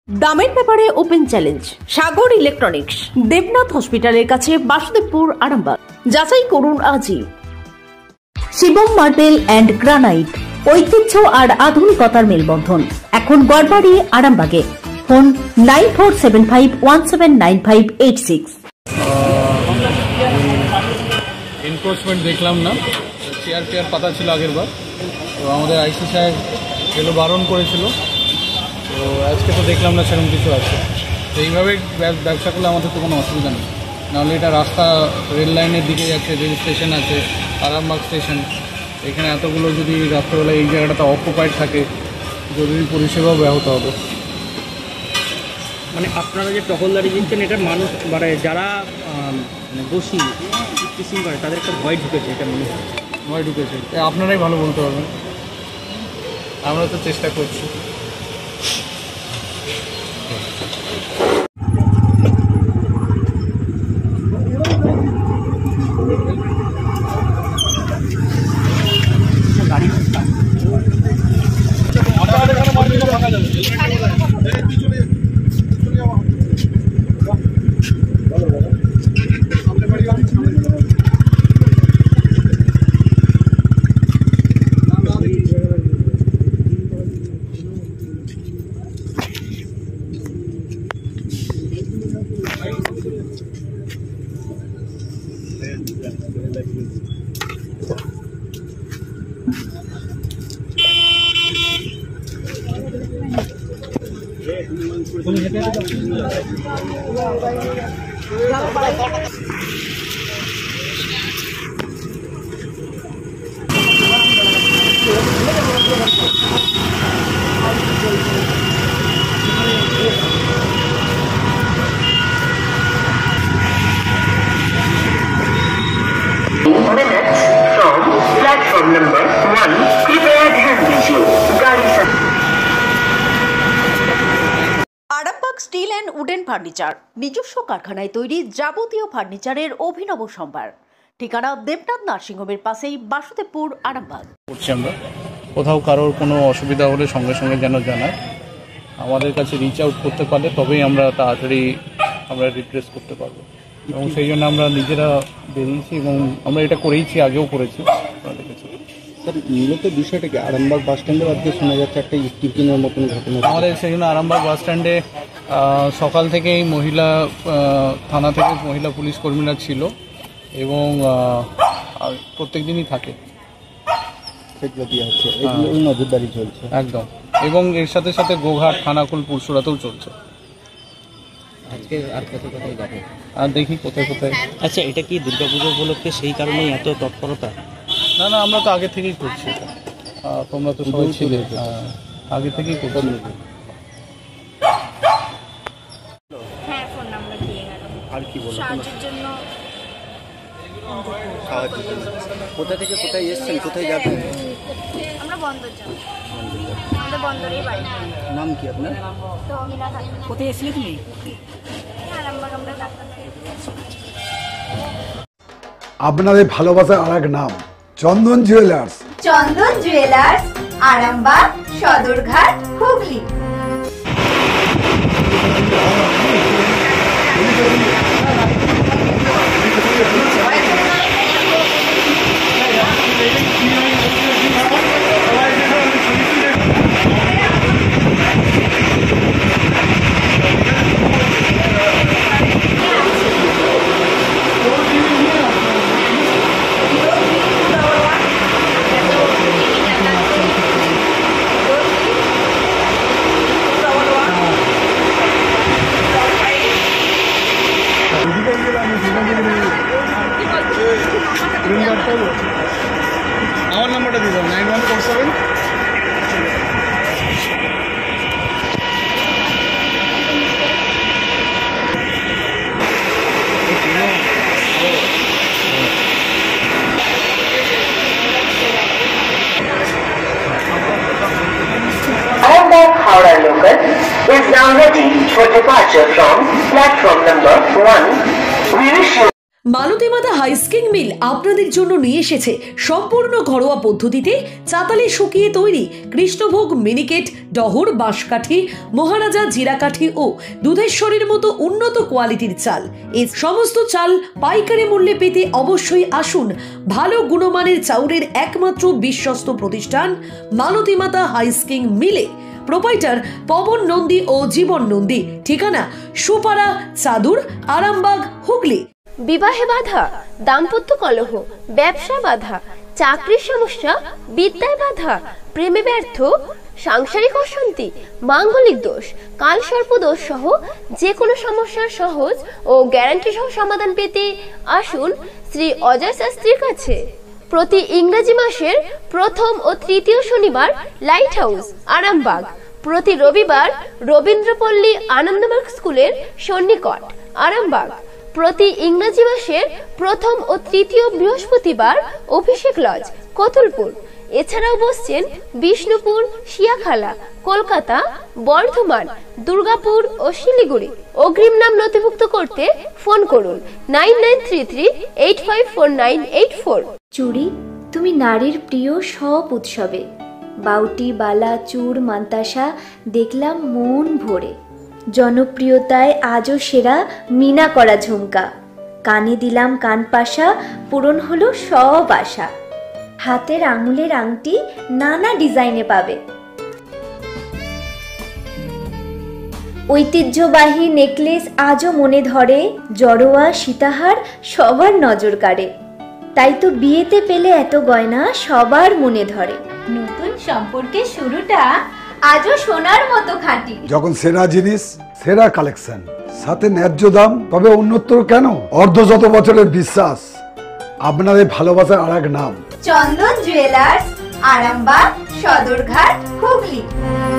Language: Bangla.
দামের ব্যাপারে open challenge Sagar electronics, Debnath হসপিটালের কাছে, বাসুদেবপুর, আরামবাগ। যাচাই করুন আজই। শিবম মার্বেল অ্যান্ড গ্রানাইট, ঐতিহ্য আর আধুনিকতার মেলবন্ধন, এখন গড়বাড়ি, আরামবাগে। ফোন 9475179586। এনক্রোচমেন্ট দেখলাম না, চেয়ার পাতা ছিল আগের বার, তো আমাদের আইসি সাহেব এগুলো বারণ করেছিল, তো আজকে তো দেখলাম না সেরকম কিছু আছে। তো এইভাবে ব্যবসা করলে আমাদের তো কোনো অসুবিধা নেই, নাহলে এটা রাস্তা রেল লাইনের দিকে যাচ্ছে, রেল স্টেশন আছে, আরামবাগ স্টেশন, এখানে এতগুলো যদি রাত্রেবেলায় এই জায়গাটাতে অকুপাইড থাকে, জরুরি পরিষেবাও ব্যাহত হবে। মানে আপনারা যে টহলদারি দিচ্ছেন, এটা মানুষ মানে যারা দোষী টিচিং করে তাদের একটা ভয় ঢুকেছে, এটা মনে হয় ভয় ঢুকেছে। আপনারাই ভালো বলতে পারবেন, আমরা তো চেষ্টা করছি। Arambagh steel and wooden furniture, নিজস্ব কারখানায় তৈরি যাবতীয় ফার্নিচারের অভিনব সম্ভার। ঠিকানা দেবনাথ নার্সিংহোমের পাশেই, বাসুদেবপুর, আরামবাগ। করছি আমরা, কোথাও কারোর কোনো অসুবিধা হলে সঙ্গে সঙ্গে যেন জানায়, আমাদের কাছে রিচ আউট করতে পারলে তবেই আমরা তাড়াতাড়ি রিপ্লেস করতে পারবো, এবং সেই জন্য আমরা নিজেরা বেরিয়েছি এবং আমরা এটা করেইছি, আগেও করেছি। স্যার, মূলত বিষয়টা কি আরামবাগ বাস স্ট্যান্ডের আজকে শোনা যাচ্ছে একটা টিফিনের মতন ঘটনা আমাদের, সেই জন্য আরামবাগ বাস স্ট্যান্ডে সকাল থেকেই মহিলা থানা থেকে মহিলা পুলিশ কর্মীরা ছিল এবং প্রত্যেক দিনই থাকে, নজরদারি চলছে একদম, এবং এর সাথে সাথে গোঘাট, খানাকুল, পুরসুরাতেও চলছে। আজকে আর কোথায় যাবে আর দেখি কোথায় কোথায়। আচ্ছা, এটা কি দুর্গাপুজো উপলক্ষে সেই কারণেই এত তৎপরতা? না, আমরা তো আগে থেকেই করছি এটা, তোমরা তো সবাই ছিলে, আগে থেকেই করছি। হ্যাঁ, ফোন নাম্বার দিয়ে গেল। আর কি বলবো সাহায্যের জন্য। কোথা থেকে কোথায় এসছেন, কোথায় যাবেন? আমরা বন্দর যাব, আমাদের বন্দরেই বাড়ি। নাম কি আপনার? তো অমিনা থাকি। কোথায় এসেছিলে তুমি? আরামবাগ, আমরা ডাক্তার। আপনাদের ভালোবাসার আর এক নাম, চন্দন জুয়েলার্স। চন্দন জুয়েলার্স, আরামবাগ, সদরঘাট, হুগলি। আমার নাম্বারটা দিয়ে দাও, 9147। Arambaug Howrah local is now ready for departure from platform number 1. We wish you মালতীমাতা হাইস্কিং মিল আপনাদের জন্য নিয়ে এসেছে সম্পূর্ণ ঘরোয়া পদ্ধতিতে চাতালে শুকিয়ে তৈরি কৃষ্ণভোগ মিনিকেট, ডহর, বাঁশকাঠি, মহারাজা জিরাকাঠি ও দুধেশ্বরীর মতো উন্নত কোয়ালিটির চাল। এই সমস্ত চাল পাইকারি মূল্যে পেতে অবশ্যই আসুন ভালো গুণমানের চাউলের একমাত্র বিশ্বস্ত প্রতিষ্ঠান মালতীমাতা হাইস্কিং মিলে। প্রোপাইটার পবন নন্দী ও জীবন নন্দী। ঠিকানা সুপারা, চাদুর, আরামবাগ, হুগলি। বিবাহে বাধা, দাম্পত্য কলহ, ব্যবসা বাধা, চাকরির সমস্যা, বিদ্যায় বাধা, প্রেমে ব্যর্থ, সাংসারিক অশান্তি, মাঙ্গলিক দোষ, কালসর্প দোষ সহ যে কোনো সমস্যার সহজ ও গ্যারান্টি সহ সমাধান পেতে আসুন শ্রী অজয় শাস্ত্রীর কাছে। প্রতি ইংরেজি মাসের প্রথম ও তৃতীয় শনিবার লাইট হাউস, আরামবাগ। প্রতি রবিবার রবীন্দ্রপল্লী আনন্দমার্গ স্কুলের সন্নিকট, আরামবাগ। প্রতি ইংরেজি মাসের প্রথম ও তৃতীয় বৃহস্পতিবার অভিষেক লজ, কতুলপুর। এছাড়াও বসছেন বিষ্ণুপুর, শিয়াখালা, কলকাতা, বর্ধমান, দুর্গাপুর ও শিলিগুড়ি। অগ্রিম নাম নথিভুক্ত করতে ফোন করুন 9933854984। চুড়ি তুমি নারীর প্রিয় সব উৎসবে, বাউটি, বালা, চূড়, মান্তাসা দেখলাম মন ভরে। জনপ্রিয়তায় আজও সেরা মিনা করা ঝুমকা, কানে দিলাম কানপাশা, পূরণ হলো সব আশা। হাতের আঙুলের আংটি নানা ডিজাইনে পাবে, ঐতিহ্যবাহী নেকলেস আজও মনে ধরে, জড়োয়া, সীতাহার সবার নজর কাড়ে। তাই তো বিয়েতে পেলে এত গয়না সবার মনে ধরে। নতুন সম্পর্কের শুরুটা আজও সোনার মতো খাঁটি। যখন সেরা জিনিস, সেরা কালেকশন, সাথে ন্যায্য দাম, তবে উন্নতর কেন? অর্ধশত বছরের বিশ্বাস, আপনাদের ভালোবাসার আর এক নাম চন্দন জুয়েলার্স, আরামবাগ, সদরঘাট, হুগলি।